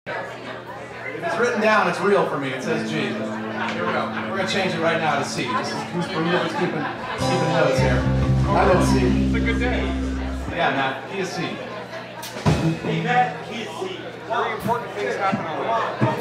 If it's written down, it's real for me. It says G. Here we go. We're going to change it right now to C. Who's keeping notes here? I wrote C. It's a good day. Yeah, Matt. Key is C. Hey, Matt, key is C. Very important things happen on the way.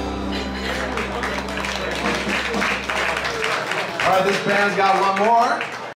All right, this band's got one more.